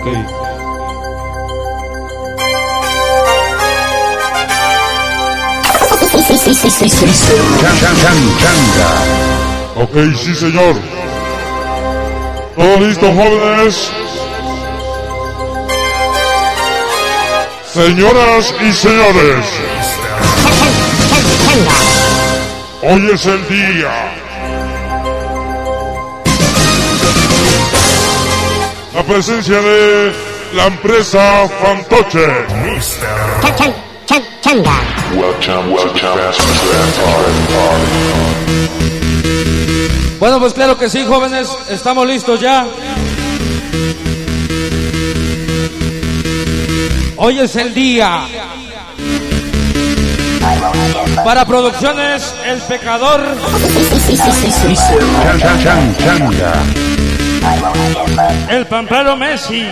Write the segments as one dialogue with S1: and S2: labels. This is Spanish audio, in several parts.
S1: Ok, sí señor. ¿Todo listo, jóvenes? Señoras y señores, hoy es el día. La presencia de la empresa Fantoche.
S2: Bueno, pues claro que sí, jóvenes, estamos listos ya. Hoy es el día. Para Producciones El Pecador. El Pamplero Messi.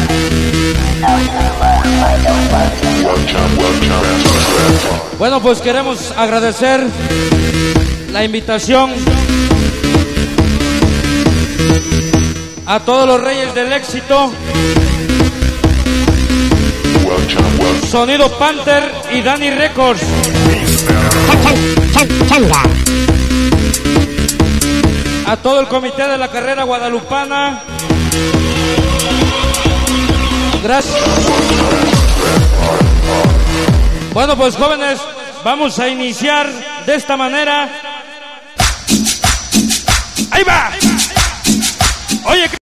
S2: Bueno, pues queremos agradecer la invitación a todos los reyes del éxito, Sonido Panther y Dani Records. A todo el comité de la carrera guadalupana. Gracias. Bueno, pues jóvenes, vamos a iniciar de esta manera. ¡Ahí va! Oye,